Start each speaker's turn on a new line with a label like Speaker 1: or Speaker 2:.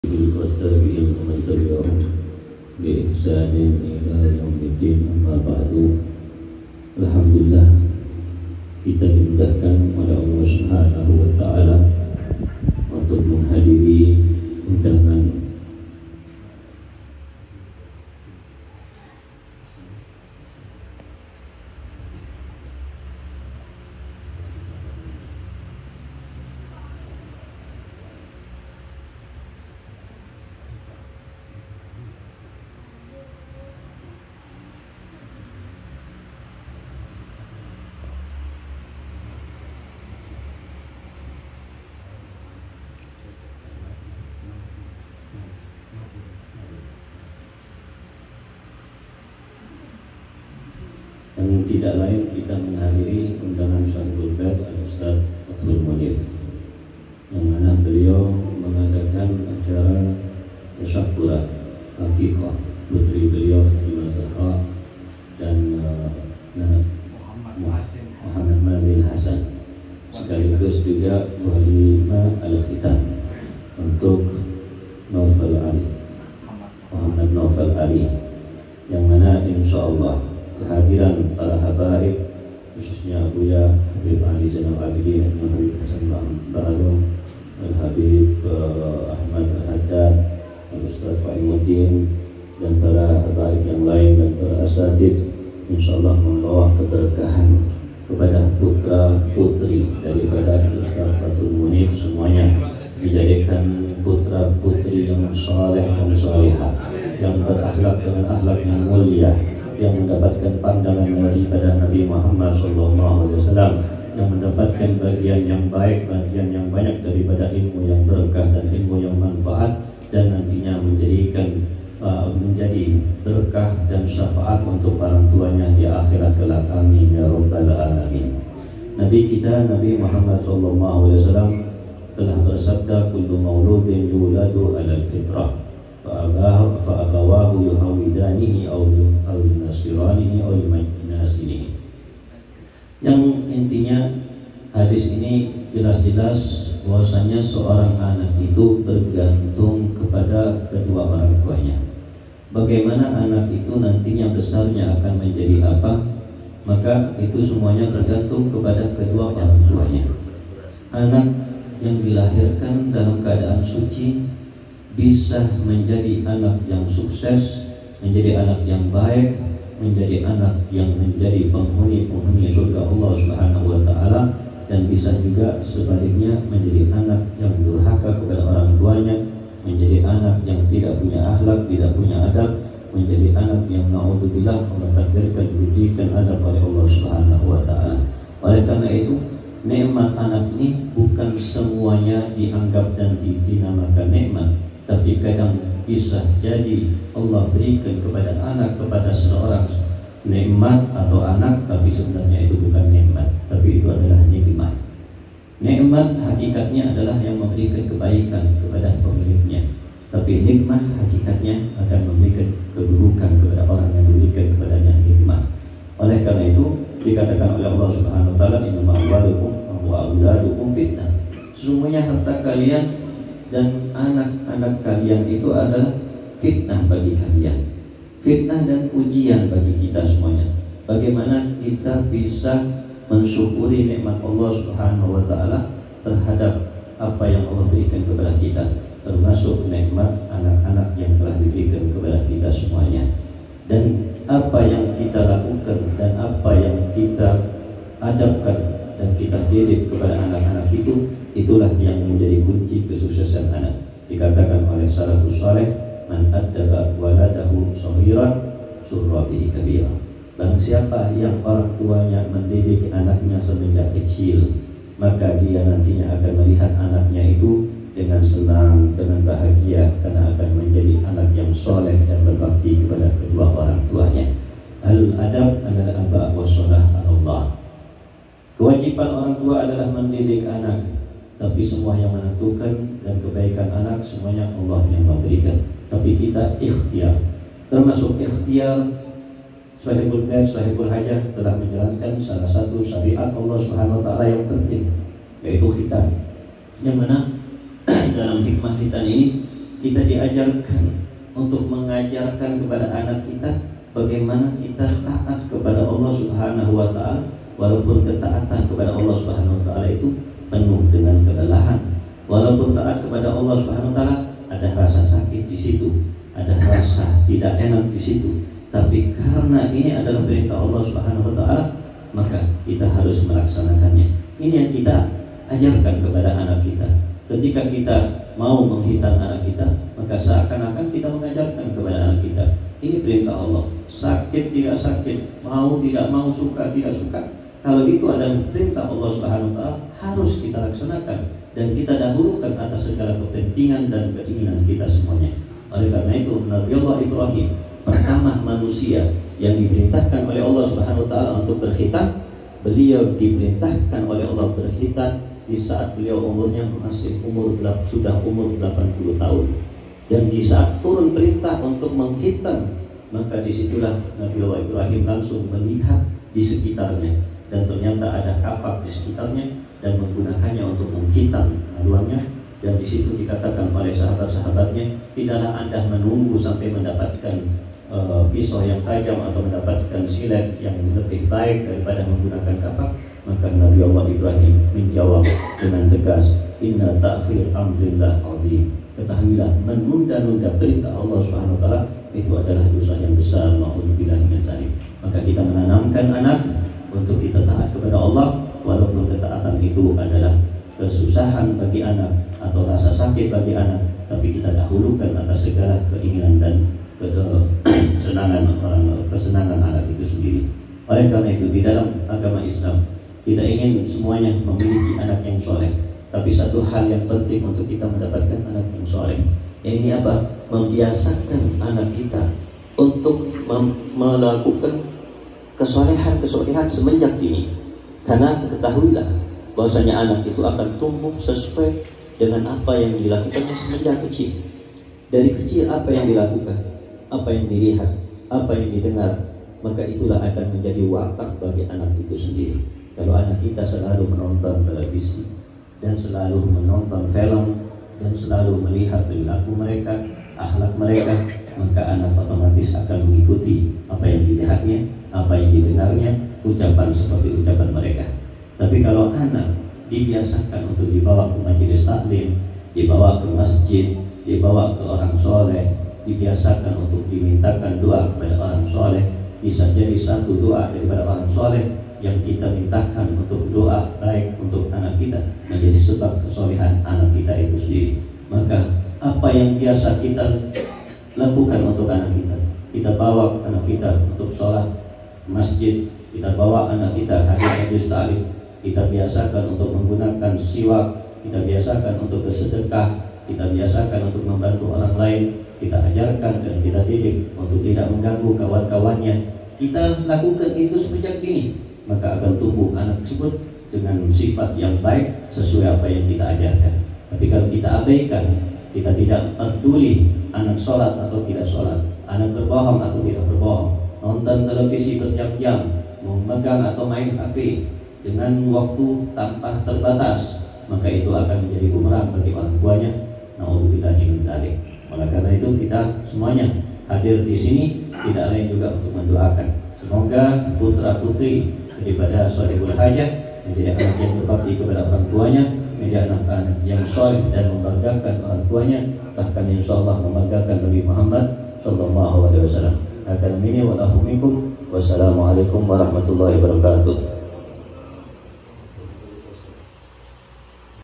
Speaker 1: والتابعين ومن تبعهم بإحسان إلى يوم الدين. Amma ba'du. Alhamdulillah, kita dimudahkan oleh Allah Subhanahu wa taala untuk menghadiri undangan yang tidak lain, kita menghadiri undangan Sahibul Bait Al-Ustaz Fathul Munif, yang mana beliau mengadakan acara tasyakura Hakikah putri beliau Fatimah Zahra dan Muhammad Mazin Hasan, sekaligus juga walima al-khitam untuk Naufal Ali, Muhammad Naufal Ali, yang mana insya Allah kehadiran para habaib, khususnya Abuya Habib Ali Zainal Abidin, Habib Hasan Baharun, Habib Ahmad Al-Haddad, Ustaz Fahimuddin, dan para habaib yang lain dan para asatid, insyaallah membawa keberkahan kepada putra putri daripada Ustaz Fathul Munif, semuanya dijadikan putra putri yang saleh dan salihah, yang berakhlak dengan akhlak yang mulia, yang mendapatkan pandangan daripada Nabi Muhammad SAW, yang mendapatkan bagian yang baik, bagian yang banyak daripada ilmu yang berkah dan ilmu yang manfaat, dan nantinya menjadi berkah dan syafaat untuk orang tuanya di akhirat kelak. Amin ya rabbal alamin. Nabi kita Nabi Muhammad SAW telah bersabda, kullu mauludin yuladu alal fitrah fa'abawahu yuhawidanihi aw yunasiranihi aw yumajinasinihi. Yang intinya hadis ini jelas-jelas bahwasanya seorang anak itu bergantung kepada kedua orang tuanya. Bagaimana anak itu nantinya besarnya akan menjadi apa, maka itu semuanya bergantung kepada kedua orang tuanya. Anak yang dilahirkan dalam keadaan suci bisa menjadi anak yang sukses, menjadi anak yang baik, menjadi anak yang menjadi penghuni surga Allah Subhanahu wa taala, dan bisa juga sebaliknya menjadi anak yang durhaka kepada orang tuanya, menjadi anak yang tidak punya akhlak, tidak punya adab, menjadi anak yang naudzubillah Allah takdirkan diberikan azab oleh Allah Subhanahu wa taala. Oleh karena itu, nikmat anak ini bukan semuanya dianggap dan dinamakan nikmat, tapi kadang bisa jadi Allah berikan kepada anak, kepada seorang nikmat atau anak, tapi sebenarnya itu bukan nikmat, tapi itu adalah nikmat. Nikmat hakikatnya adalah yang memberikan kebaikan kepada pemiliknya, tapi nikmat hakikatnya akan memberikan keburukan kepada orang yang diberikan kepadanya nikmat. Oleh karena itu dikatakan oleh Allah Subhanahu wa taala, innama amwalukum wa auladukum fitnah. Sesungguhnya harta kalian dan anak-anak kalian itu adalah fitnah bagi kalian, fitnah dan ujian bagi kita semuanya. Bagaimana kita bisa mensyukuri nikmat Allah Subhanahu wa taala terhadap apa yang Allah berikan kepada kita, termasuk nikmat anak-anak yang telah diberikan kepada kita semuanya. Dan apa yang kita lakukan dan apa yang kita adabkan dan kita didik kepada anak-anak itu, itulah yang menjadi kunci kesuksesan anak. Dikatakan oleh salafus saleh, man addaba waladahu shaghiran surra bihi kabira. Barang siapa yang orang tuanya mendidik anaknya semenjak kecil, maka dia nantinya akan melihat anaknya itu dengan senang, dengan bahagia, karena akan menjadi anak yang soleh dan berbakti kepada kedua orang tuanya. Al-adab adalah aba wa sholah Allah. Kewajiban orang tua adalah mendidik anak, tapi semua yang menentukan dan kebaikan anak semuanya Allah yang memberikan. Tapi kita ikhtiar, termasuk ikhtiar Sahibul Bait, Sahibul Hajah telah menjalankan salah satu syariat Allah Subhanahu wa taala yang penting, yaitu khitan. Yang mana dalam hikmah khitan ini kita diajarkan untuk mengajarkan kepada anak kita bagaimana kita taat kepada Allah Subhanahu wa taala, walaupun ketaatan kepada Allah Subhanahu wa taala itu penuh dengan kelelahan. Walaupun taat kepada Allah Subhanahu wa taala ada rasa sakit di situ, ada rasa tidak enak di situ. Tapi karena ini adalah perintah Allah Subhanahu wa taala, maka kita harus melaksanakannya. Ini yang kita ajarkan kepada anak kita. Ketika kita mau menghitan anak kita, maka seakan-akan kita mengajarkan kepada anak kita, ini perintah Allah. Sakit tidak sakit, mau tidak mau, suka tidak suka, kalau itu adalah perintah Allah Subhanahu wa taala, harus kita laksanakan dan kita dahulukan atas segala kepentingan dan keinginan kita semuanya. Oleh karena itu, Nabi Allah Ibrahim, pertama manusia yang diperintahkan oleh Allah Subhanahu wa taala untuk berkhitan, beliau diperintahkan oleh Allah berkhitan di saat beliau umurnya sudah umur 80 tahun. Dan di saat turun perintah untuk mengkhitan, maka disitulah Nabi Allah Ibrahim langsung melihat di sekitarnya, dan ternyata ada kapak di sekitarnya dan menggunakannya untuk menghitan haluannya. Dan di situ dikatakan oleh sahabat-sahabatnya, tidaklah Anda menunggu sampai mendapatkan pisau yang tajam atau mendapatkan silet yang lebih baik daripada menggunakan kapak. Maka Nabi Allah Ibrahim menjawab dengan tegas, inna ta'khir amrillah azim. Ketahuilah, menunda-nunda perintah Allah Subhanahu wa taala itu adalah dosa yang besar. Nauzubillah min dzalik. Maka kita menanamkan anak untuk kita taat kepada Allah, walaupun ketaatan itu adalah kesusahan bagi anak atau rasa sakit bagi anak, tapi kita dahulukan atas segala keinginan dan kesenangan anak itu sendiri. Oleh karena itu, di dalam agama Islam kita ingin semuanya memiliki anak yang soleh, tapi satu hal yang penting untuk kita mendapatkan anak yang soleh, ini apa? Membiasakan anak kita untuk melakukan kesolehan semenjak dini. Karena ketahuilah bahwasanya anak itu akan tumbuh sesuai dengan apa yang dilakukannya semenjak kecil. Dari kecil apa yang dilakukan, apa yang dilihat, apa yang didengar, maka itulah akan menjadi watak bagi anak itu sendiri. Kalau anak kita selalu menonton televisi dan selalu menonton film dan selalu melihat perilaku mereka, akhlak mereka, maka anak otomatis akan mengikuti apa yang dilihatnya, apa yang didengarnya, ucapan seperti ucapan mereka. Tapi kalau anak dibiasakan untuk dibawa ke majelis taklim, dibawa ke masjid, dibawa ke orang soleh, dibiasakan untuk dimintakan doa kepada orang soleh, bisa jadi satu doa daripada orang soleh yang kita mintakan untuk doa baik untuk anak kita menjadi sebab kesolehan anak kita itu sendiri. Maka apa yang biasa kita lakukan untuk anak kita, kita bawa anak kita untuk sholat masjid, kita bawa anak kita hadir majelis taklim, kita biasakan untuk menggunakan siwak, kita biasakan untuk bersedekah, kita biasakan untuk membantu orang lain, kita ajarkan dan kita didik untuk tidak mengganggu kawan-kawannya. Kita lakukan itu sejak dini, maka akan tumbuh anak tersebut dengan sifat yang baik sesuai apa yang kita ajarkan. Tapi kalau kita abaikan, kita tidak peduli anak sholat atau tidak sholat, anak berbohong atau tidak berbohong, nonton televisi berjam-jam, memegang atau main HP dengan waktu tanpa terbatas, maka itu akan menjadi bumerang bagi orang tuanya. Nauzubillahi min dzalik. Oleh karena itu kita semuanya hadir di sini tidak lain juga untuk mendoakan semoga putra putri daripada Sholihul Hajah menjadi anak yang berbakti kepada orang tuanya, menjadi anak-anak yang soleh dan membanggakan orang tuanya, bahkan insyaallah membanggakan Nabi Muhammad sallallahu alaihi wasallam. Akan ini wa lahumikum. Wassalamualaikum warahmatullahi wabarakatuh.